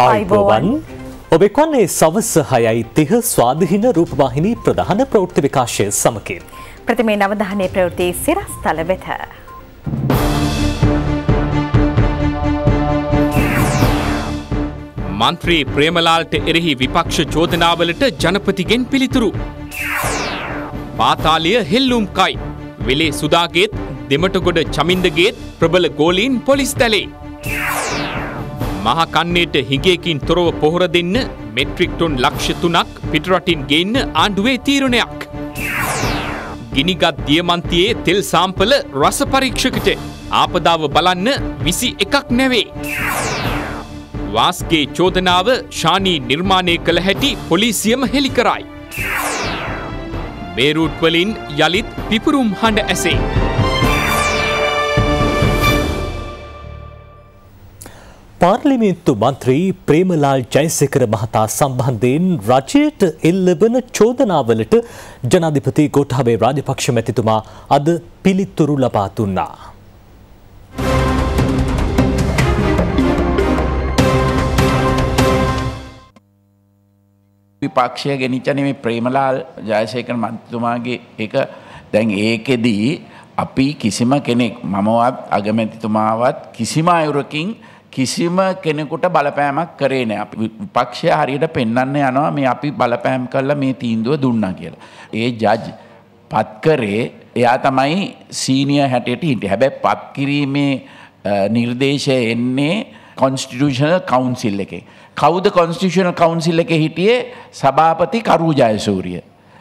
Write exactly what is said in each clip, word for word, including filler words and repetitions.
ආයිබෝවන් ඔබ එක්වන්නේ සවස් හයයි තිහ ස්වාධීන රූපවාහිනී ප්‍රධාන ප්‍රවෘත්ති විකාශය සමගින් ප්‍රථමේ නවධානයේ ප්‍රවෘත්ති සිරස්තල වෙත. මන්ත්‍රී ප්‍රේමලාල්ට එරෙහි විපක්ෂ චෝදනාවලට ජනපතිගෙන් පිළිතුරු. පාතාලය හෙල්ලුම් කයි. වෙලේ සුදාගේත් දෙමටගොඩ චමින්දගේත් ප්‍රබල ගෝලීන් පොලිස් තැලේ. මහකන්නේට හිගේකින් තොරව පොහොර දෙන්න මෙට්‍රික් ටොන් ලක්ෂ තුනක් පිටරටින් ගේන්න ආණ්ඩුවේ තීරණයක්. ගිනිගත් දියමන්තියේ තෙල් සාම්පල රස පරීක්ෂකට ආපදාව බලන්න විසි එකක් නැවේ. වාස්ගේ චෝදනාව ශානී නිර්මාණය කළ හැටි පොලිසියම හෙළි කරයි. බේරූට් වලින් යලිත් පිපුරුම් හඬ ඇසේ. පාර්ලිමේන්තු මන්ත්‍රී ප්‍රේමලාල් ජයසේකර මහතා සම්බන්ධයෙන් රජයට එල්ලවන චෝදනාවලට ජනාධිපති ගෝඨාභය රාජපක්ෂ මැතිතුමා අද පිළිතුරු ලබා දුන්නා. විපක්ෂය ගෙනිච්චනේ මේ ප්‍රේමලාල් ජයසේකර මන්ත්‍රීතුමාගේ එක දැන් ඒකෙදී අපි කිසිම කෙනෙක් මමවත් අගමැතිතුමාවත් කිසිම අයුරකින් කිසිම කෙනෙකුට බලපෑමක් කරේ නැහැ. අපි විපක්ෂය හරියට පෙන්වන්න යනවා මේ අපි බලපෑම් කළා මේ තීන්දුව දුන්නා කියලා. ඒ ජජ් පත් කරේ එයා තමයි සීනියර් හැටියට හිටියේ. හැබැයි පත් කිරීමේ නිර්දේශය එන්නේ කොන්ස්ටිටියුෂනල් කවුන්සිල් එකේ. කවුද කොන්ස්ටිටියුෂනල් කවුන්සිල් එකේ හිටියේ? සභාපති කරු ජයසූරිය.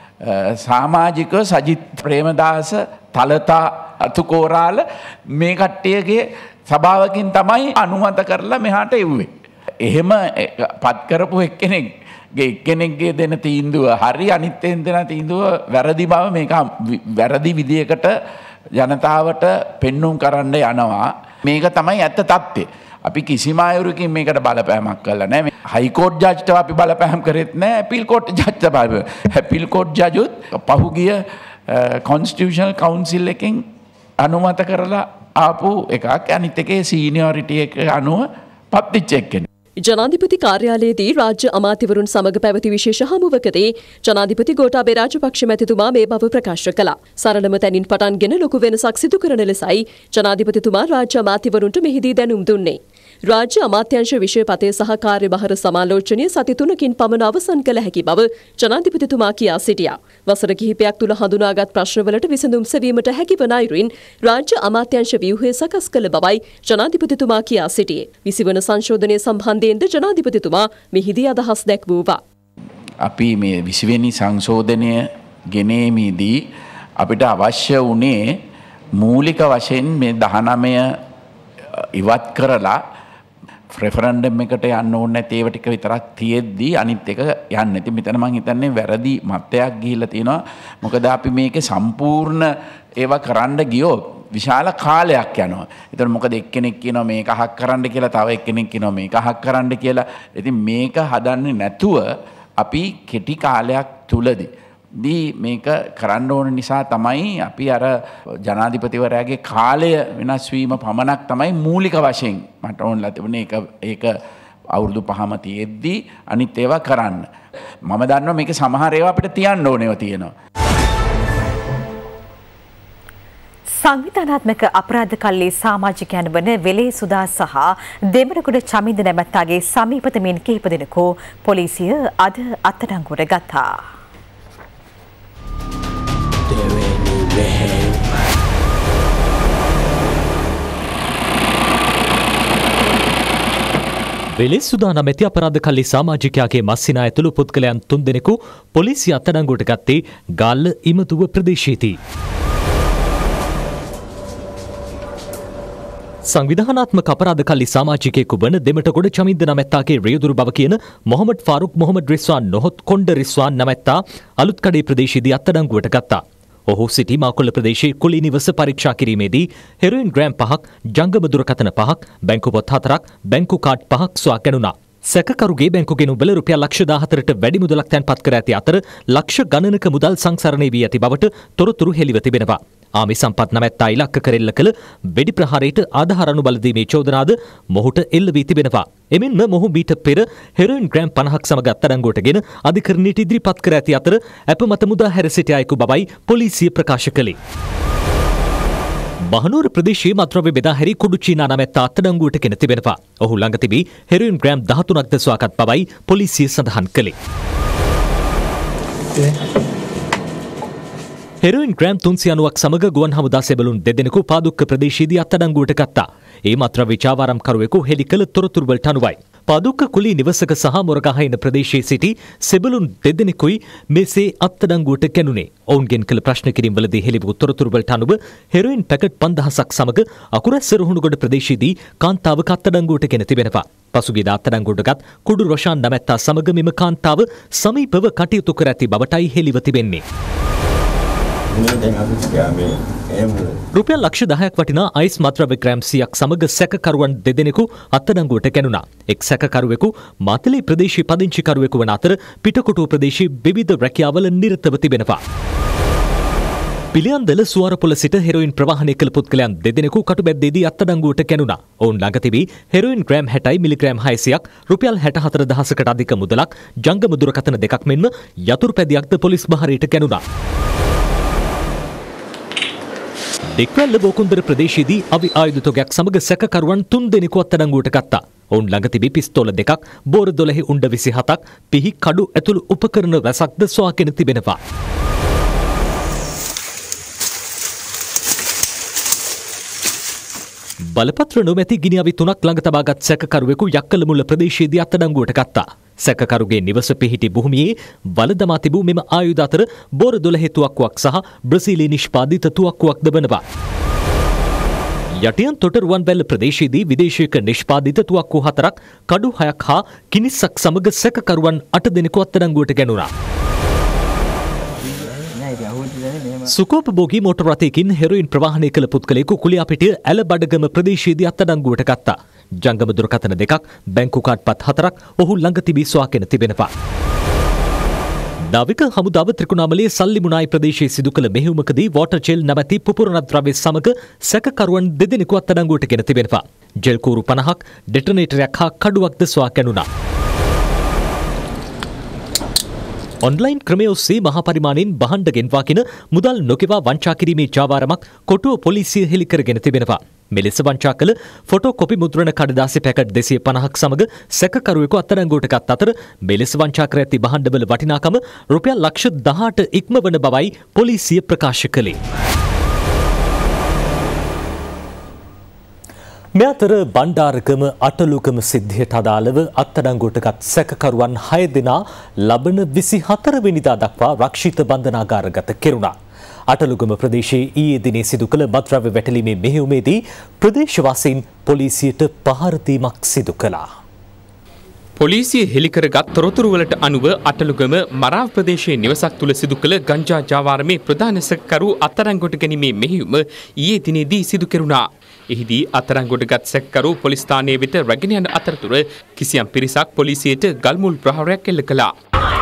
සමාජික සජිත් ප්‍රේමදාස තලතා අතුකෝරාල මේ කට්ටියගේ සභාවකින් තමයි අනුමත කරලා මෙහාට එව්වේ. එහෙම පත් කරපු එක්කෙනෙක්ගේ එක්කෙනෙක්ගේ දෙන තීන්දුව හරි අනිත් එක්කෙනෙක් දෙන තීන්දුව වැරදි බව මේක වැරදි විදියකට ජනතාවට පෙන්눔 කරන්න යනවා. මේක තමයි ඇත්ත தත්ත්වය. අපි කිසිම අයුරකින් මේකට බලපෑමක් කළා නැහැ. හයිකෝට් ජජ්ට අපි බලපෑම් කරෙත් නැහැ. අපීල් කෝට් ජජ්ට බලපෑම. අපීල් කෝට් ජජුත් පහුගිය කොන්ස්ටිටියුෂනල් කවුන්සිල් එකෙන් අනුමත කරලා ආපු එකක්. අනිත් එකේ සීනියොරිටි එක අනුව පත්විච්ච එක්කෙනෙක්. ජනාධිපති කාර්යාලයේදී රාජ්‍ය අමාත්‍යවරුන් සමග පැවති විශේෂ හමුවකදී ජනාධිපති ගෝඨාභය රාජපක්ෂ මැතිතුමා මේ බව ප්‍රකාශ කළා. සරලම තැනින් පටන්ගෙන ලොකු වෙනසක් සිදු කරන ලෙසයි ජනාධිපතිතුමා රාජ්‍ය අමාත්‍යවරුන්ට මෙහිදී දැනුම් දුන්නේ. රාජ්‍ය අමාත්‍යාංශ විෂයපතේ සහ කාර්යභාර සමාලෝචනය සති තුනකින් පමණ අවසන් කළ හැකි බව ජනාධිපතිතුමා කියා සිටියා. වසර කිහිපයක් තුළ හඳුනාගත් ප්‍රශ්නවලට විසඳුම් සෙවීමට හැකි වන අයුරින් රාජ්‍ය අමාත්‍යාංශ ව්‍යුහය සකස් කළ බවයි ජනාධිපතිතුමා කියා සිටියේ. විසිවන සංශෝධනය සම්බන්ධයෙන්ද ජනාධිපතිතුමා මෙහිදී අදහස් දැක්වුවා. අපි මේ විසිවෙනි සංශෝධනය ගෙනීමේදී අපිට අවශ්‍ය වුණේ මූලික වශයෙන් මේ දහනවය ඉවත් කරලා රෙෆරන්ඩම් එකට යන්න ඕනේ නැති ඒවා ටික විතරක් තියෙද්දි අනිත් එක යන්නේ නැති. මෙතන මම හිතන්නේ වැරදි මතයක් ගිහිල්ලා තියෙනවා. මොකද අපි මේකේ සම්පූර්ණ ඒවා කරන්න ගියොත් විශාල කාලයක් යනවා. ඒතර මොකද එක්කෙනෙක් කියනවා මේක අහක් කරන්න කියලා, තව එක්කෙනෙක් කියනවා මේක අහක් කරන්න කියලා. ඉතින් මේක හදන්නේ නැතුව අපි කෙටි කාලයක් තුලදී දී මේක කරන්න ඕන නිසා තමයි අපි අර ජනාධිපතිවරයාගේ කාලය වෙනස් වීම පමණක් තමයි මූලික වශයෙන් මට ඕනලා තිබුණේ. ඒක ඒක අවුරුදු පහම තියෙද්දි අනිත් ඒවා කරන්න. මම දන්නවා මේක සමහර ඒවා අපිට තියන්න ඕනේව තියෙනවා. සංවිධානාත්මක අපරාධ කල්ලි සමාජිකයන් වන වෙලේ සුදා සහ දෙමළගොඩ චමින්ද නැමැත්තාගේ සමීපතමින් කිහිප දෙනෙකු පොලිසිය අද අත්අඩංගුවට ගත්තා. වෙලෙසුදා නැමැති අපරාධ කල්ලි සමාජිකයාගේ මස්සිනා ඇතුළු පුද්ගලයන් තුන් දෙනෙකු පොලිසිය අත්අඩංගුවට ගත්තේ ගාල්ල ඉමදුව ප්‍රදේශයේදී. සංවිධානාත්මක අපරාධ කල්ලි සමාජිකයෙකු වන දෙමටගොඩ චමින්ද නැමැත්තාගේ රියදුරු බව කියන මොහමඩ් ෆාරුක් මොහමඩ් රිස්වාන් නොහොත් කොණ්ඩ රිස්වාන් නැමැත්තා අලුත්කඩේ ප්‍රදේශයේදී අත්අඩංගුවට ගත්තා. ඔහු සිටි මාකොල්ල ප්‍රදේශයේ කුලී නිවස පරීක්ෂා කිරීමේදී හෙරොයින් ග්‍රෑම් පහක්, ජංගම දුරකථන පහක්, බැංකු පොත් හතරක්, බැංකු කාඩ් පහක් සොයා ගැනුණා. සැකකරුගේ බැංකු ගෙනු බල රුපියල් ලක්ෂ දාහතරට වැඩි මුදලක් තැන්පත් කර ඇති අතර ලක්ෂ ගණනක මුදල් සංසරණය වී ඇති බවට තොරතුරු හෙළිව තිබෙනවා. ආමි සම්පත් නැමැත්තා ඉලක්ක කරෙල්ල කළ වෙඩි ප්‍රහාරයට ආධාර අනුබල දීමේ චෝදනාද මොහුට එල්ල වී තිබෙනවා. එමෙන්ම මොහු මීට පෙර හෙරොයින් ග්‍රෑම් පනහක් සමග අත්අඩංගුවටගෙන අධිකරණයට ඉදිරිපත් කර ඇති අතර අප මත මුදා හැර සිටි අයෙකු බවයි පොලිසිය ප්‍රකාශ කළේ. බහනුවර ප්‍රදේශයේ මත්ද්‍රව්‍ය බෙදා හැරි කුඩු චීනා නැමැත්තා අත්අඩංගුවට ගෙන තිබෙනවා. ඔහු ළඟ තිබී හෙරොයින් ග්‍රෑම් දහතුනක්ද සොයාගත් බවයි පොලිසිය සඳහන් කළේ. හෙරොයින් ග්‍රෑම් තුන්සිය අනූවක් සමග ගුවන් හමුදා සෙබළුන් දෙදෙනෙකු පාදුක්ක ප්‍රදේශයේදී අත්අඩංගුවට ගත්තා. ඒ මත්ද්‍රව්‍ය චාවාරම්කරුවෙකු හෙළි කළ තොරතුරු වලට අනුවයි. පාදුක්ක කුලී නිවසක සහ මොරගහයින ප්‍රදේශයේ සිටි සෙබළුන් දෙදෙනෙකුයි මෙසේ අත්අඩංගුවට ගැනුනේ. ඔවුන්ගෙන් කළ ප්‍රශ්න කිරීම් වලදී හෙළි වූ තොරතුරු වලට අනුව හෙරොයින් පැකට් පන්දහසක් සමග අකුරැස්ස රුහුණුගොඩ ප්‍රදේශයේදී කාන්තාවක අත්අඩංගුවට ගෙන තිබෙනවා. පසුගියදා අත්අඩංගුවටගත් කුඩු රොෂාන් නැමැත්තා සමග මෙම කාන්තාව සමීපව කටයුතු කර ඇති බවටයි හෙළිව තිබෙන්නේ. රුපියල් ලක්ෂ දහයක් වටිනා අයිස් මත්ද්‍රව්‍ය ග්‍රෑම් සියයක් සමග සැකකරුවන් දෙදෙනෙකු අත්අඩංගුවට ගැනුණා. එක් සැකකරුවෙකු මාතලේ ප්‍රදේශීය පදිංචිකරුවෙකු වන අතර පිටකොටුව ප්‍රදේශයේ විවිධ රැකියාවල නිරතව තිබෙනවා. පිළියන්දල සුවරපොළ සිට හෙරොයින් ප්‍රවාහනය කළ පුද්ගලයන් දෙදෙනෙකු කටුබැද්දේදී අත්අඩංගුවට ගැනුණා. ඔවුන් ළඟ තිබී හෙරොයින් ග්‍රෑම් හැටයි මිලිග්‍රෑම් හයසියක් රුපියල් හැටහතර දහසකට අධික මුදලක් ජංගම දුරකථන දෙකක් මෙන්ම යතුරු පැදියක්ද පොලිස් බහරයට ගැනුණා. දෙක්වැල්ල බෝකුන්දර ප්‍රදේශයේදී අවි ආයුධ තොගයක් සමග සැකකරුවන් තුන් දෙනෙකු අත්අඩංගුවට ගත්තා. ඔවුන් ළඟ තිබී පිස්තෝල දෙකක්, බෝර දොළහේ උණ්ඩ විසිහතක්, පිහි කඩු ඇතුළු උපකරණ රැසක්ද සොයාගෙන තිබෙනවා. බලපත්‍ර නොමැති ගිනි අවි තුනක් ළඟ තබාගත් සැකකරුවෙකු යක්කලමුල්ල ප්‍රදේශයේදී අත්අඩංගුවට ගත්තා. සැකකරුගේ නිවස පිහිටි භූමියේ වල දමා තිබූ මෙම ආයුධ අතර බෝර දොළහේ තුවක්කුවක් සහ බ්‍රසීලයේ නිෂ්පාදිත තුවක්කුවක්ද වනවා. යටියන් තොට රුවන්වැල්ල ප්‍රදේශයේදී විදේශයක නිෂ්පාදිත තුවක්කු හතරක්, කඩු හයක් හා කිනිස්සක් සමග සැකකරුවන් අට දෙනෙකු අත්අඩංගුවට ගැනුණා. සුකෝපභෝගී මෝටර් රථයකින් හෙරොයින් ප්‍රවාහනය කළ පුද්ගලයෙකු කුලියාපිටිය ඇලබඩගම ප්‍රදේශයේදී අත්අඩංගුවට ගත්තා. ජංගම දුරකථන දෙකක්, බැංකු කාඩ්පත් හතරක් ඔහු ළඟ තිබී සොයාගෙන තිබෙනවා. නාවික හමුදාව ත්‍රිකුණාමලයේ සල්ලිමුණායි ප්‍රදේශයේ සිදු කළ මෙහෙයුමකදී වෝටර් ජෙල් නැමැති පුපුරන ද්‍රව්‍ය සමග සැකකරුවන් දෙදෙනෙකු අත්අඩංගුවට ගෙන තිබෙනවා. ජෙල් කූරු පනහක්, ඩෙටනේටරයක් හා කඩුවක්ද සොයා ගැනුණා. ඔන්ලයින් ක්‍රමය ඔස්සේ මහා පරිමාණයෙන් බහණ්ඩ ගෙන්වාගෙන මුදල් නොගෙවා වංචා කිරීමේ ජාවාරමක් කොටුව පොලිසිය හෙළි කරගෙන තිබෙනවා. මෙලෙස වංචා කළ ෆොටෝ කොපි මුද්‍රණ කඩදාසි පැකට් දෙසිය පනහක් සමග සැකකරුවෙකු අත්අඩංගුවට ගත් අතර මෙලෙස වංචා කර ඇති බහණ්ඩවල වටිනාකම රුපියල් ලක්ෂ දහඅට ඉක්මවන බවයි පොලිසිය ප්‍රකාශ කළේ. මේ අතර බණ්ඩාරගම අටලුගම සිද්ධියට අදාළව අත්අඩංගුවටගත් සැකකරුවන් හය දෙනා ලබන විසිහතර වෙනිදා දක්වා රක්ෂිත බන්ධනාගාරගත කෙරුණා. අටලුගම ප්‍රදේශයේ ඊයේ දිනේ සිදු කළ මත්ද්‍රව්‍ය වැටලීමේ මෙහෙයුමේදී ප්‍රදේශවාසීන් පොලිසියට පහර දීමක් සිදු කළා. පොලිසිය හෙළිකරගත් තොරතුරුවලට අනුව අටලුගම මරාව ප්‍රදේශයේ නිවසක් තුළ සිදු කළ ගංජා ජාවාරමේ ප්‍රධාන සැකකරු අත්අඩංගුවට ගැනීමේ මෙහෙයුම ඊයේ දිනේදී සිදු කෙරුණා. එහිදී අත්අඩංගුවටගත් සැකකරු පොලිස් ස්ථානයේ වෙත රැගෙන යන අතරතුර කිසියම් පිරිසක් පොලිසියට ගල්මුල් ප්‍රහාරයක් එල්ල කළා.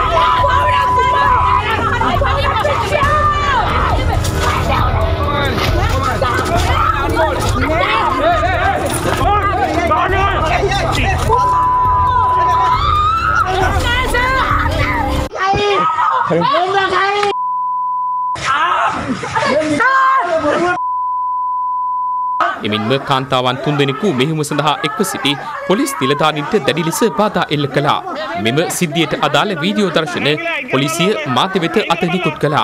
එමින්ම කාන්තාවන් තුන්දෙනෙකු මෙහෙයුම සඳහා එක්ව සිටි පොලිස් නිලධාරීන්ට දැඩි ලෙස බාධා එල්ල කළා. මෙම සිද්ධියට අදාළ වීඩියෝ දර්ශන පොලිසිය මාධ්‍ය වෙත අතහිකුත් කළා.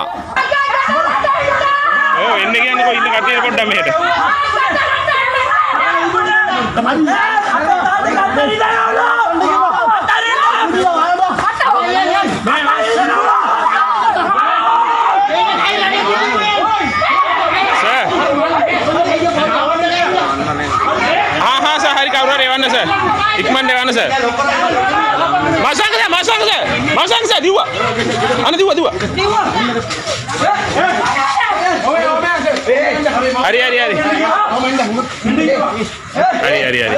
ඔව් එන්න කියන්නේ කොයි ඉන්න කටිය පොඩ්ඩක් මෙහෙට. Sir, Ikman dewana sir. Masang sir, masang sir, masang sir, diwa. Anu diwa diwa. Hari hari hari. Hari hari hari.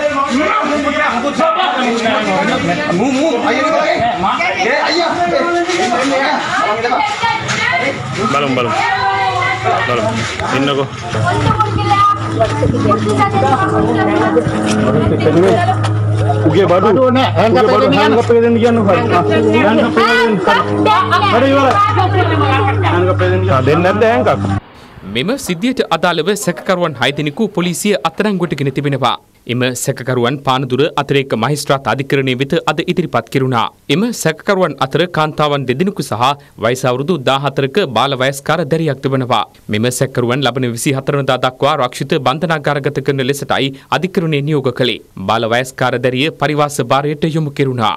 Mu mu, ayo ayo. Balum balum. ඉන්නකෝ. උගේ බඩු නෑ හැංග අපේ දෙන්න කියන්න. අපේ දෙන්න කියන්න හරි. හැංග අපේ දෙන්න. හරි ඉවරයි. හැංග අපේ දෙන්න. දෙන්න නැද්ද හැංග? මෙම සිද්ධියට අදාළව සැකකරුවන් හය දෙනෙකු පොලිසිය අත්අඩංගුවට ගෙන තිබෙනවා. එම සැකකරුවන් පානදුර අතිරේක මහේස්ත්‍රාත් අධිකරණය වෙත අද ඉදිරිපත් කෙරුණා. එම සැකකරුවන් අතර කාන්තාවන් දෙදෙනෙකු සහ වයස අවුරුදු දාහතරක බාල වයස්කාර දැරියක් තිබෙනවා. මෙම සැකකරුවන් ලබන විසිහතර වෙනිදා දක්වා රක්ෂිත බන්ධනාගාරගත කරන ලෙසටයි අධිකරණය නියෝග කළේ. බාල වයස්කාර දැරිය පරිවාස භාරයට යොමු කෙරුණා.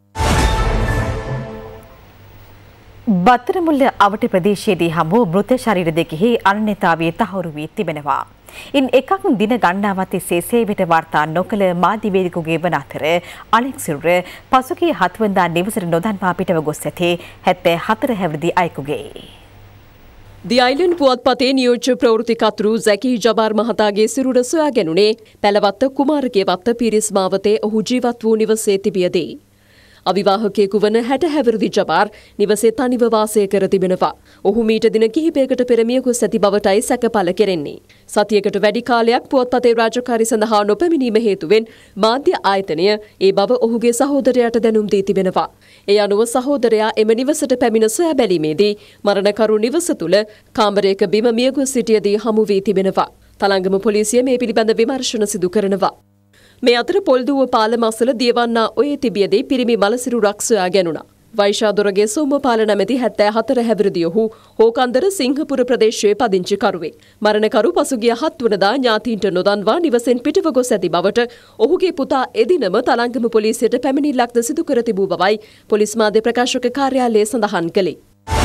බත්තරමුල්ල අවට ප්‍රදේශයේදී හමු මෘත ශරීර දෙකෙහි අනන්‍යතාවය තහවුරු වී තිබෙනවා. ඉන් එකක් දින ගණනාවක් තිස්සේ සේවයට වාර්තා නොකළ මාධ්‍යවේදිකෙකුගේ වන අතර අනෙක් සිරුර පසුගිය හත් වෙනිදා නිවසට නොදන්වා පිටව ගොස් ඇති හැත්තෑ හතර හැවිරිදි අයෙකුගේ. ದಿ ಐಲೆಂಡ್ පුවත්පතේ නියෝජ්‍ය ප්‍රවෘත්ති කතුරු සැකී ජබාර් මහතාගේ සිරුර සොයා ගැනුණේ පැලවත්ත කුමාරගේවත්ත පිරිස් මාවතේ ඔහු ජීවත් වූ නිවසේ තිබියදී. අවිවාහකයෙකු වන හැට හැවිරිදි ජබාර් නිවසේ තනිව වාසය කර තිබෙනවා. ඔහු මීට දින කිහිපයකට පෙර මිය ගොස් ඇති බවටයි සැකපල කෙරෙන්නේ. සතියකට වැඩි කාලයක් පුවත්පතේ රාජකාරී සඳහා නොපැමිණීම හේතුවෙන් මාධ්‍ය ආයතනය ඒ බව ඔහුගේ සහෝදරයාට දැනුම් දී තිබෙනවා. ඒ අනුව සහෝදරයා එම නිවසට පැමිණ සොයා බැලීමේදී මරණකරු නිවස තුළ කාමරයක බිම මිය ගොස් සිටියදී හමු වී තිබෙනවා. තලංගම පොලිසිය මේ පිළිබඳ විමර්ශන සිදු කරනවා. මේ අතර පොල්දුව පාලම අසල දියවන්නා ඔයේ තිබියදී පිරිමි මලසිරුරක් සොයා ගැනුණා. වෛශාදොරගේ සෝමපාල නැමැති හැත්තෑ හතර හැවිරිදි ඔහු හෝකන්දර සිංහපුර ප්‍රදේශයේ පදිංචිකරුවෙක්. මරණකරු පසුගිය හත් වනදා ඥාතීන්ට නොදන්වා නිවසෙන් පිටව ගොස් ඇති බවට ඔහුගේ පුතා එදිනම තලංගම පොලිසියට පැමිණිල්ලක්ද සිදු කර තිබූ බවයි පොලිස් මාධ්‍ය ප්‍රකාශක කාර්යාලය සඳහන් කළේ.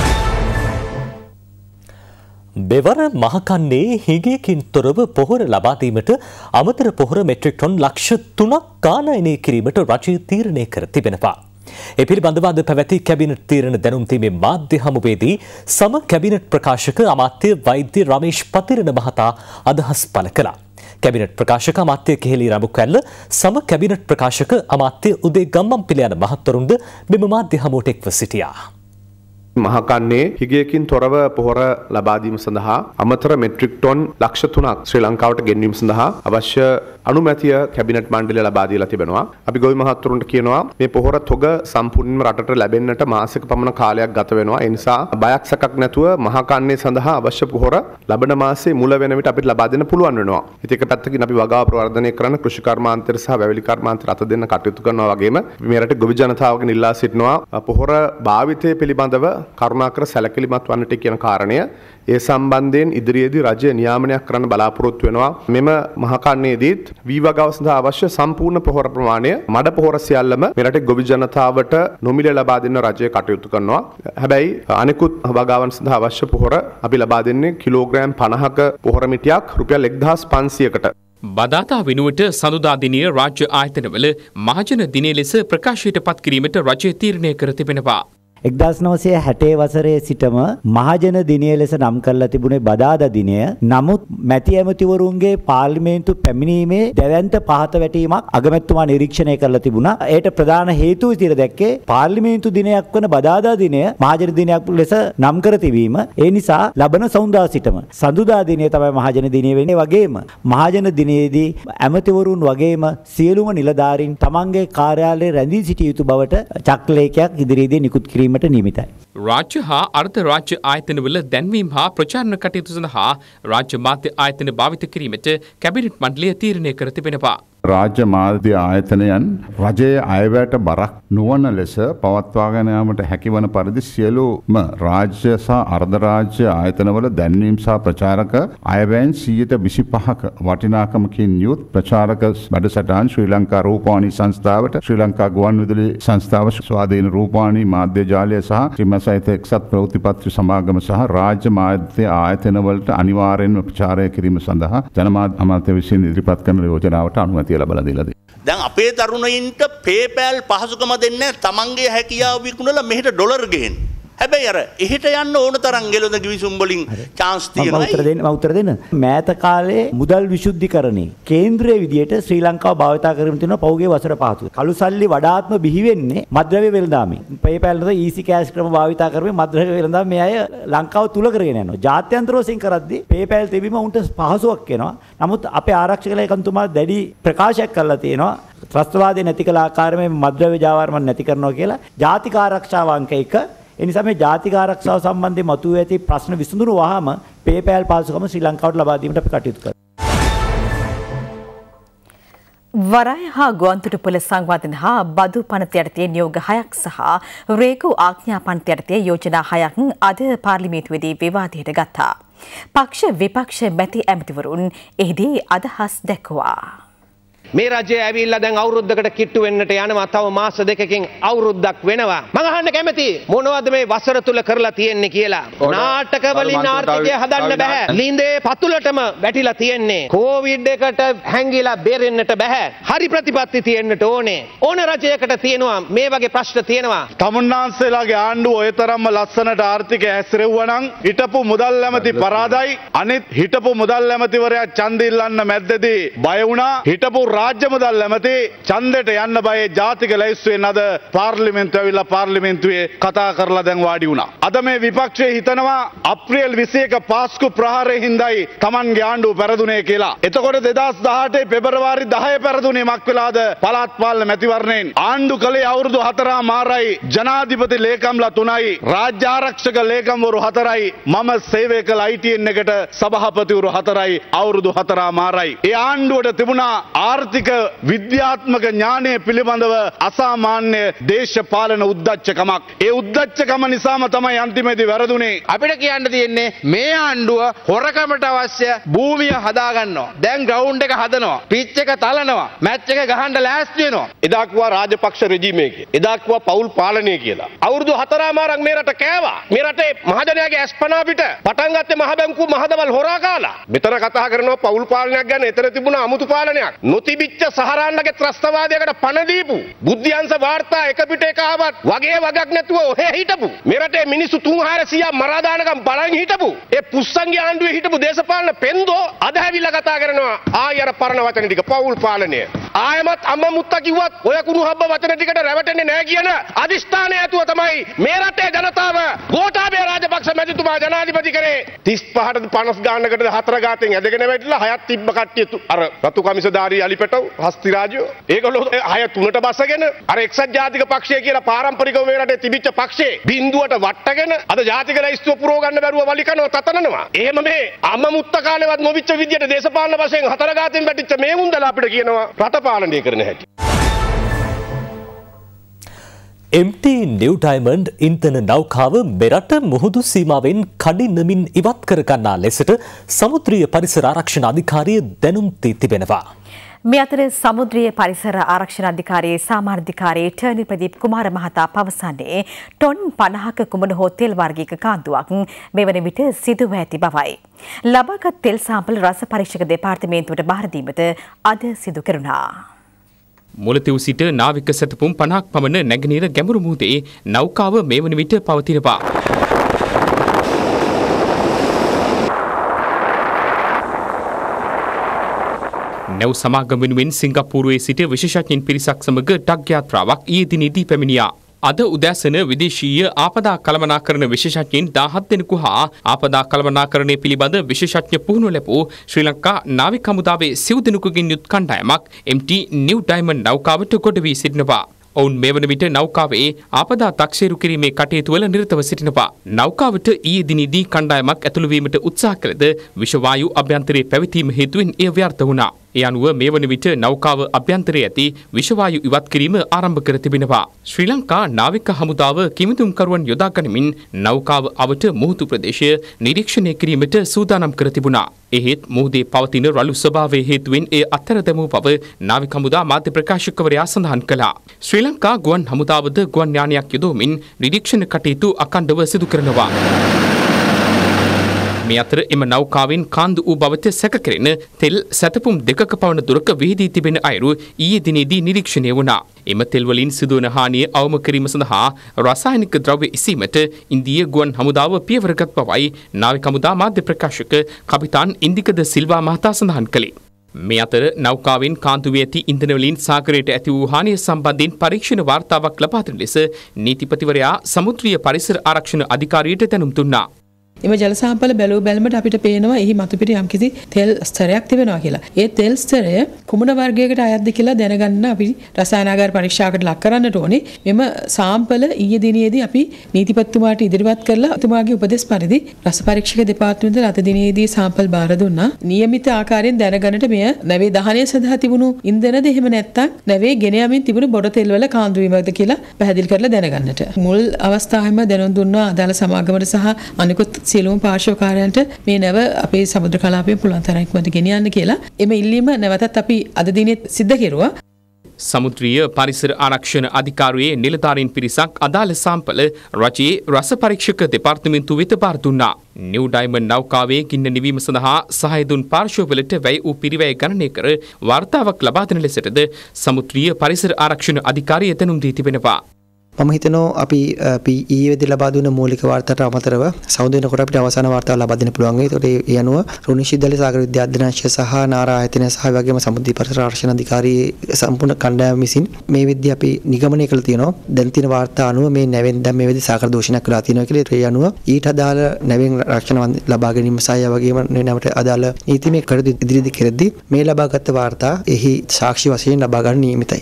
බෙවර මහකන්නේ හිගයකින් තොරව පොහොර ලබා දීමට අමතර පොහොර මෙට්‍රික් ටොන් ලක්ෂ තුනක් ගානයනය කිරීමට රජය තීරණය කර තිබෙනවා. ඒ පිළිබඳව අද පැවැති කැබිනට් තීරණ දැනුම් දීමේ මාධ්‍ය හමුවේදී සම කැබිනට් ප්‍රකාශක අමාත්‍ය වෛද්‍ය රමේෂ් පතිරණ මහතා අදහස් පළ කළා. කැබිනට් ප්‍රකාශක අමාත්‍ය කෙහෙලි රඹුකැල්ල සම කැබිනට් ප්‍රකාශක අමාත්‍ය උදේ ගම්මන්පිල යන මහත්වරුන්ද මෙම මාධ්‍ය හමුවට එක්ව සිටියා. මහකන්නේ හිගයකින් තොරව පොහොර ලබා දීම සඳහා අමතර මෙට්‍රික් ටොන් ලක්ෂ තුනක් ශ්‍රී ලංකාවට ගෙන්වීම සඳහා අවශ්‍ය අනුමැතිය කැබිනට් මණ්ඩලය ලබා දීලා තිබෙනවා. අපි ගොවි මහත්වරුන්ට කියනවා මේ පොහොර තොග සම්පූර්ණයෙන්ම රටට ලැබෙන්නට මාසික පමණ කාලයක් ගත වෙනවා. ඒ නිසා බයක් සැකක් නැතුව මහකන්නේ සඳහා අවශ්‍ය පොහොර ලබන මාසයේ මුල වෙන විට අපිට ලබා දෙන්න පුළුවන් වෙනවා. ඉතින් එක පැත්තකින් අපි වගාව ප්‍රවර්ධනය කරන කෘෂි කර්මාන්තය සහ වැවිලි කර්මාන්තය අත දෙන්න කටයුතු කරනවා වගේම මේ රටේ ගොවි ජනතාවගෙන් ඉල්ලා සිටිනවා පොහොර භාවිතය පිළිබඳව කරුණාකර සැලකිලිමත් වන්නට කියන කාරණය. ඒ සම්බන්ධයෙන් ඉදිරියේදී රජය නියාමනයක් කරන්න බලාපොරොත්තු වෙනවා. මෙම මහකන්නේදීත් වී වගාව සඳහා අවශ්‍ය සම්පූර්ණ පොහොර ප්‍රමාණය මඩ පොහොර සියල්ලම මෙරට ගොවි ජනතාවට නොමිලේ ලබා දෙන්න රජය කටයුතු කරනවා. හැබැයි අනෙකුත් වගාවන් සඳහා අවශ්‍ය පොහොර අපි ලබා දෙන්නේ කිලෝග්‍රෑම් පනහක පොහොර මිටියක් රුපියල් එක්දහස් පන්සියයකට. බදාතා වෙනුවට සඳුදා දිනය රාජ්‍ය ආයතනවල මහජන දිනය ලෙස ප්‍රකාශයට පත් කිරීමට රජය තීරණය කර තිබෙනවා. එක්දහස් නවසිය හැටේ වසරේ සිටම මහජන දිනය ලෙස නම් කරලා තිබුණේ බදාදා දිනය. නමුත් මැති ඇමතිවරුන්ගේ පාර්ලිමේන්තු පැමිණීමේ දැවැන්ත පහත වැටීමක් අගමැතිතුමා නිරීක්ෂණය කරලා තිබුණා. ඒට ප්‍රධාන හේතුව විදිහට දැක්කේ පාර්ලිමේන්තු දිනයක් වන බදාදා දිනය මහජන දිනයක් ලෙස නම් කර තිබීම. ඒ නිසා ලබන සවුන්දා සිටම සඳුදා දිනය තමයි මහජන දිනය වෙන්නේ. වගේම මහජන දිනයේදී ඇමතිවරුන් වගේම සියලුම නිලධාරීන් තමන්ගේ කාර්යාලයේ රැඳී සිටිය යුතු බවට චක්‍රලේඛයක් ඉදිරියේදී නිකුත් කිරීම රාජ්‍ය හා අර්ධ රාජ්‍ය ආයතනවල දැන්වීම් හා ප්‍රචාරණ කටයුතු සඳහා රාජ්‍ය මාධ්‍ය ආයතන භාවිත කිරීමට කැබිනට් මණ්ඩලය තීරණය කර තිබෙනවා. රාජ්‍ය මාධ්‍ය ආයතනයන් රජයේ අයවැයට බරක් නොවන ලෙස පවත්වාගෙන යාමට හැකිවන පරිදි සියලුම රාජ්‍ය සහ අර්ධ රාජ්‍ය ආයතනවල දැන්වීම් සහ ප්‍රචාරක අයවැයෙන් සියයට විසිපහක වටිනාකමකින් යුත් ප්‍රචාරක වැඩසටහන් ශ්‍රී ලංකා රූපවාහිනී සංස්ථාවට ශ්‍රී ලංකා ගුවන්විදුලි සංස්ථාව ස්වාධීන රූපවාහිනී මාධ්‍ය ජාලය සහ ත්‍රිම සහිත එක්සත් ප්‍රවෘත්තිපත්‍ර සමාගම සහ රාජ්‍ය මාධ්‍ය ආයතනවලට අනිවාර්යෙන්ම ප්‍රචාරය කිරීම සඳහා ජනමාධ්‍ය අමාත්‍ය විසින් ඉදිරිපත් කරන යෝජනාවට අනුමැතිය ලබලා දීලා තියෙනවා. දැන් අපේ තරුණයින්ට PayPal පහසුකම දෙන්නේ තමන්ගේ හැකියාව විකුණලා මෙහෙට ඩොලර් ගේන්න. හැබැයි අර එහෙට යන්න ඕන තරම් ගෙලොඳ ගිවිසුම් වලින් chance තියෙනවා. මම උත්තර දෙන්න මම උත්තර දෙන්න. මෑත කාලේ මුදල් විශුද්ධිකරණේ කේන්ද්‍රයේ විදියට ශ්‍රී ලංකාව භාවිතා කරමින් තියෙනවා පෞගේ වසර පහතුව. කළු සල්ලි වඩාත්ම බිහි වෙන්නේ මත්ද්‍රව්‍ය වෙළඳාමෙන්. PayPal වල ඊසි කෑෂ් ක්‍රම භාවිතා කරමින් මත්ද්‍රව්‍ය වෙළඳාම මේ අය ලංකාව තුල කරගෙන යනවා. ජාත්‍යන්තර වශයෙන් කරද්දී PayPal තිබීම උන්ට පහසුවක් වෙනවා. නමුත් අපේ ආරක්ෂක ලේකම්තුමා දැඩි ප්‍රකාශයක් කරලා තියෙනවා. ත්‍රස්තවාදී නැති කළ ආකාරයෙන් මත්ද්‍රව්‍ය ජාවාරම නැති කරනවා කියලා. ජාතික ආරක්ෂාව අංක එක. ඒ නිසා මේ ජාතික ආරක්ෂාව සම්බන්ධයෙන් මතුවේ ඇති ප්‍රශ්න විසඳුණු වහම PayPal පාසුකම ශ්‍රී ලංකාවට ලබා දීමට අපි කටයුතු කරනවා. වරාය හා ගුවන්තොටුපොළ සංවාදන හා බදු පනත යටතේ නියෝග හයක් සහ රේගු ආඥා පනත යටතේ යෝජනා හයක් අද පාර්ලිමේන්තුවේදී විවාදයට ගත්තා. පක්ෂ විපක්ෂ මැති ඇමතිවරුන් එහිදී අදහස් දැක්වුවා. මේ රජය ඇවිල්ලා දැන් අවුරුද්දකට කිට්ටු වෙන්නට යනවා. තව මාස දෙකකින් අවුරුද්දක් වෙනවා. මම අහන්න කැමති මොනවද මේ වසර තුල කරලා තියෙන්නේ කියලා. නාටක වලින් ආර්ථිකය හදන්න බෑ. ලිඳේ පතුලටම වැටිලා තියෙන්නේ. කොවිඩ් එකට හැංගිලා බේරෙන්නට බෑ. හරි ප්‍රතිපත්ති තියෙන්නට ඕනේ. ඕන රජයකට තියෙනවා මේ වගේ ප්‍රශ්න තියෙනවා. තමුන්නාන්සේලාගේ ආණ්ඩුව ඔය තරම්ම ලස්සනට ආර්ථිකය හැසිරෙව්වා නම් හිටපු මුදල් ඇමති පරාදයි. අනිත් හිටපු මුදල් ඇමතිවරයා ඡන්ද ඉල්ලන්න මැද්දේදී බය වුණා. හිටපු රාජ්‍ය මුදල් ඇමති ඡන්දයට යන්න බයේ ජාතික ලැයිස්තුවෙන් අද පාර්ලිමේන්තුව ඇවිල්ලා පාර්ලිමේන්තුවේ කතා කරලා දැන් වාඩි වුණා. අද මේ විපක්ෂයේ හිතනවා අප්‍රේල් විසි එක පාස්කු ප්‍රහාරයේ හිඳයි Tamanගේ ආණ්ඩුව පෙරදුනේ කියලා. එතකොට දෙදාස් දහඅටේ පෙබරවාරි දහය පෙරදුනේ මක් වෙලාද පළාත් පාලන මැතිවරණයෙන්. ආණ්ඩු කලේ අවුරුදු හතරා මාරයි ජනාධිපති ලේකම්ලා තුනයි රාජ්‍ය ආරක්ෂක ලේකම්වරු හතරයි මම සේවය කළ I T N එකට සභාපතිවරු හතරයි අවුරුදු හතරා මාරයි. ඒ ආණ්ඩුවට තිබුණා ආර්ථික විද්‍යාත්මක ඥානය පිළිබඳව අසාමාන්‍ය දේශපාලන උද්දච්චකමක්. ඒ උද්දච්චකම නිසාම තමයි අන්තිමේදී වැරදුනේ. අපිට කියන්න තියෙන්නේ මේ ආණ්ඩුව හොරකමට අවශ්‍ය භූමිය හදා ගන්නවා. දැන් ග්‍රවුන්ඩ් එක හදනවා. පිච් එක තලනවා. මැච් එක ගහන්න ලෑස්ති වෙනවා. එදා කිව්වා රාජපක්ෂ රෙජිමේ කියලා. එදා කිව්වා පෞල් පාලනය කියලා. අවුරුදු හතරමාරක් මේ රට කෑවා. මේ රටේ මහජනයාගේ ඇස්පනා පිට පටන් ගත්තේ මහ බැංකුව මහදවල් හොරා කාලා. මෙතන කතා කරනවා පෞල් පාලනයක් ගැන. එතන තිබුණා අමුතු පාලනයක්. නොතිබිච්ච සහරාන්නගේ ත්‍රස්තවාදයකට පණ දීපු බුද්ධ්‍යංශ වාර්තා එක පිට එක ආවත් වගේ වගක් නැතුව ඔහෙ හිටපු මේ රටේ මිනිස්සු තුන් හාරසියක් මරා දානකම් බලන් හිටපු ඒ පුස්සන්ගේ ආණ්ඩුවේ හිටපු දේශපාලන පෙන්දෝ අද හැවිලා කතා කරනවා ආයෙ අර පරණ වචන ටික පෞල් පාලනය ආයමත් අම්මා මුත්තා කිව්වත් ඔය කුණු හබ්බ වචන ටිකට රැවටෙන්නේ නැහැ කියන අදිෂ්ඨානය ඇතුව තමයි මේ රටේ ජනතාව ගෝඨාභය රාජපක්ෂ මැතිතුමා ජනාධිපති කරේ තිස් පහට පනස් ගානකට හතර ගාතෙන් ඇදගෙන වැටිලා හයක් තිබ්බ කට්ටිය අර රතු කමිසදාරී අලිපෙටව හස්ති රාජ්‍යෝ ඒගොල්ලෝ හය තුනට බසගෙන අර එක්සත් ජාතික පක්ෂය කියලා පාරම්පරිකව මේ රටේ තිබිච්ච පක්ෂේ බිඳුවට වට්ටගෙන අද ජාතික ලැයිස්තුව පුරව ගන්න බැරුව වලිකනවා තතනනවා. එහෙම මේ අම්මා මුත්තා කාලේවත් නොවිච්ච විදියට දේශපාලන වශයෙන් හතර ගාතෙන් වැටිච්ච මේ මුන්දලා අපිට කියනවා රට පාලනය කරන හැටි. එම් ටී නිව් ඩයමන්ඩ් ඉන්ධන නෞකාව මෙරට මුහුදු සීමාවෙන් කඩිනමින් ඉවත් කර ගන්නා ලෙසට සමුද්‍රීය පරිසර ආරක්ෂණ අධිකාරිය දැනුම් දී තිබෙනවා. මේ අතර සමුද්‍රීය පරිසර ආරක්ෂණ අධිකාරියේ සාමාන්‍යාධිකාරී ටර්නි ප්‍රදීප් කුමාර මහතා පවසන්නේ ටොන් පනහක කුමන හෝ තෙල් වර්ගයක කාන්දුවක් මෙවන විට සිදුව ඇති බවයි. ලබාගත් තෙල් සාම්පල් රස පරීක්ෂක දෙපාර්තමේන්තුවට බාර දීමට අද සිදු කෙරුණා. මුලතිව් සිට නාවික සැතපුම් පනහක් පමණ නැගෙනහිර ගැඹුරු මුහුදේ නෞකාව මේ වන විට පවතිනවා. නැව් සමාගම වෙනුවෙන් සිංගප්පූරුවේ සිට විශේෂඥයින් පිරිසක් සමග ටග් යාත්‍රාවක් ඊයේ දිනේදී පැමිණියා. අද උදෑසන විදේශීය ආපදා කළමනාකරණ විශේෂඥයින් දහහත් දෙනෙකු හා ආපදා කළමනාකරණය පිළිබඳ විශේෂඥ පුහුණුව ලැබූ ශ්‍රී ලංකා නාවික හමුදාවේ සිව් දෙනෙකුගෙන් යුත් කණ්ඩායමක් එම් ටී නිව් ඩයමන්ඩ් නෞකාවට ගොඩ වී සිටිනවා. ඔවුන් මේ වන විට නෞකාවේ ආපදා තක්සේරු කිරීමේ කටයුතු වල නිරතව සිටිනවා. නෞකාවට ඊයේ දිනේදී කණ්ඩායමක් ඇතුළු වීමට උත්සාහ කළද විෂවායු අභ්‍යන්තරයේ පැවතීම හේතුවෙන් එය ව්‍යර්ථ වුණා. ඒ අනුව මේ වන විට නෞකාව අභ්‍යන්තරයේ ඇති විෂවායු ඉවත් කිරීම ආරම්භ කර තිබෙනවා. ශ්‍රී ලංකා නාවික හමුදාව කිමිදුම්කරුවන් යොදා ගනිමින් නෞකාව අවට මුහුදු ප්‍රදේශය නිරීක්ෂණය කිරීමට සූදානම් කර තිබුණා. එහෙත් මුහුදේ පවතින රළු ස්වභාවය හේතුවෙන් එය අත්හැර දැමූ බව නාවික හමුදා මාධ්‍ය ප්‍රකාශකවරයා සඳහන් කළා. ශ්‍රී ලංකා ගුවන් හමුදාවද ගුවන් යානයක් යොදවමින් නිරීක්ෂණ කටයුතු අඛණ්ඩව සිදු කරනවා. මේ අතර එම නෞකාවෙන් කාන්දු වූ බවට සැක කෙරෙන තෙල් සැතපුම් දෙකක පවන දුරක විහිදී තිබෙන අයුරු ඊයේ දිනේදී නිරීක්ෂණය වුණා. එම තෙල් වලින් සිදුවන හානිය අවම කිරීම සඳහා රසායනික ද්‍රව්‍ය ඉසීමට ඉන්දිය ගුවන් හමුදාව පියවර ගත් බවයි නාවික හමුදා මාධ්‍ය ප්‍රකාශක කපිතාන් ඉන්දිකද සිල්වා මහතා සඳහන් කළේ. මේ අතර නෞකාවෙන් කාන්දුවේ ඇති ඉන්ධන වලින් සාගරයට ඇති වූ හානිය සම්බන්ධයෙන් පරීක්ෂණ වාර්තාවක් ලබා දෙන ලෙස නීතිපතිවරයා සමුද්‍රීය පරිසර ආරක්ෂණ අධිකාරියට දැනුම් දුන්නා. එම ජල සාම්පල බැලුව බැලමට අපිට පේනවා එහි මතුපිට යම්කිසි තෙල් ස්තරයක් තිබෙනවා කියලා. ඒ තෙල් ස්තරය කුමන වර්ගයකට අයත්ද කියලා දැනගන්න අපි රසායනාගාර පරීක්ෂාවකට ලක් කරන්නට ඕනේ. මෙම සාම්පල ඊයේ දිනේදී අපි නීතිපතිතුමාට ඉදිරිපත් කරලා එතුමාගේ උපදෙස් පරිදි රස පරීක්ෂක දෙපාර්තමේන්තුව අද දිනේදී සාම්පල් බාර දුන්නා. නියමිත ආකාරයෙන් දැනගන්නට මෙය නැවේ දහනය සඳහා තිබුණු ඉන්ධනද එහෙම නැත්නම් නැවේ ගෙන යමින් තිබුණු බොඩ තෙල් වල කාන්දු වීමක්ද කියලා පැහැදිලි කරලා දැනගන්නට. මුල් අවස්ථාවේම දැනුම් දුන්නා අදාළ සමාගමට සහ අනිකුත් සියලුම පාර්ශ්වකාරයන්ට මේ නැව අපේ සමුද්‍ර කලාපයෙන් පුළුවන් තරම් ඉක්මනට ගෙනියන්න කියලා එම ඉල්ලීම නැවතත් අපි අද දිනේ සිද්ධ කෙරුවා. සමුද්‍රීය පරිසර ආරක්ෂණ අධිකාරියේ නිලධාරීන් පිරිසක් අදාළ සාම්පල රජයේ රස පරීක්ෂක දෙපාර්තමේන්තුව වෙත බාර දුන්නා. නිව් ඩයිමන්ඩ් නෞකාවේ ගින්න නිවීම සඳහා සහාය දුන් පාර්ශ්වවලට වැය වූ පිරිවැය ගණනය කර වාර්තාවක් ලබා දෙන ලෙසටද සමුද්‍රීය පරිසර ආරක්ෂණ අධිකාරිය දැනුම් දී තිබෙනවා. මම හිතනවා අපි ඊයේ වෙදි ලබා දුන්න මූලික වාර්තාවට අමතරව සමුද්‍ර වෙනකොට අපිට අවසාන වාර්තාව ලබා දෙන්න පුළුවන් වෙයි. ඒකට ඒ අනුව රුණි විශ්වවිද්‍යාලය සාගර විද්‍යා අධ්‍යනාංශය සහ නාරා ආයතනය සහ ඒ වගේම සමුද්‍ර පරිසර ආරක්ෂණ අධිකාරියේ සම්පූර්ණ කණ්ඩායම විසින් මේ විද්‍ය අපි නිගමනය කළ තියෙනවා. දැන් තියෙන වාර්තා අනුව මේ නැවෙන් දැන් මේ වෙදි සාගර දූෂණයක් වෙලා තියෙනවා කියලා. ඒ අනුව ඊට අදාළ නැවෙන් ආරක්ෂණ ලබා ගැනීම සහ ඒ වගේම නැවට අදාළ නීතිමය කටයුතු ඉදිරියට කෙරෙද්දී මේ ලබාගත් වාර්තා එහි සාක්ෂි වශයෙන් ලබා ගන්න නියමිතයි.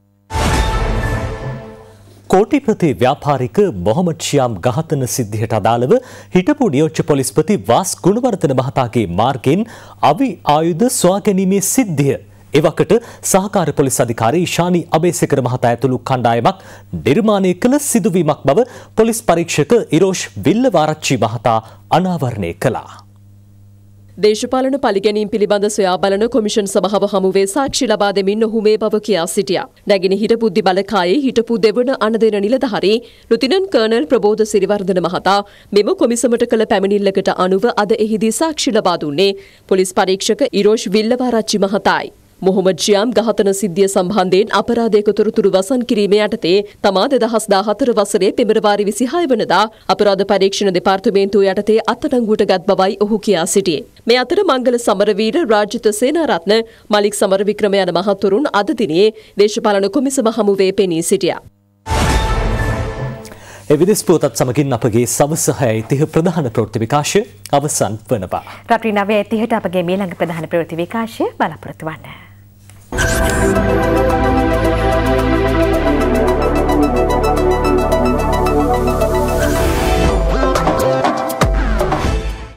කෝටිපති ව්‍යාපාරික මොහමඩ් ෂියාම් ඝාතන සිද්ධියට අදාළව හිටපු නියෝජ්‍ය පොලිස්පති වාස් ගුණවර්ධන මහතාගේ මාර්ගයෙන් අවි ආයුධ සොයාගැනීමේ සිද්ධිය එවකට සහකාර පොලිස් අධිකාරී ශානි අබේසේකර මහතා ඇතුළු කණ්ඩායමක් නිර්මාණය කළ සිදුවීමක් බව පොලිස් පරීක්ෂක ඉරෝෂ් විල්ලවාරච්චි මහතා අනාවරණය කළා. දේශපාලන පලිගැනීම් පිළිබඳ සොයා බලන කොමිෂන් සභාව හමුවේ සාක්ෂි ලබා දෙමින් ඔහු මේ බව කියා සිටියා. නැගිනහිර බුද්ධි බලකායේ හිටපු දෙවන අනදෙන නිලධාරී ලුතිනන්ට් කර්නල් ප්‍රබෝධ සිරිවර්ධන මහතා මෙම කොමිසමට කළ පැමිණිල්ලකට අනුව අද එහිදී සාක්ෂි ලබා දුන්නේ පොලිස් පරීක්ෂක ඉරෝෂ් විල්ලවාරච්චි මහතායි. මොහොමඩ් ෂියාම් ඝාතන සිද්ධිය සම්බන්ධයෙන් අපරාධයක තොරතුරු වසන් කිරීම යටතේ තමා දෙදහස් දාහතර වසරේ පෙබරවාරි විසිහය වනදා අපරාධ පරීක්ෂණ දෙපාර්තමේන්තුව යටතේ අත්අඩංගුවට ගත් බවයි ඔහු කියා සිටියේ. මේ අතර මංගල සමරවීර රාජිත සේනාරත්න මලික් සමරවික්‍රම යන මහතුරුන් අද දිනේ දේශපාලන කොමිසම හමුවේ පෙනී සිටියා. එවිදෙස් පුවතත් සමගින් අපගේ සවස හයයි තිහ ප්‍රධාන ප්‍රවෘත්ති විකාශය අවසන් වනවා. රාත්‍රී නවයයි තිහට අපගේ මීළඟ ප්‍රධාන ප්‍රවෘත්ති විකාශය බලාපොරොත්තු වන්න.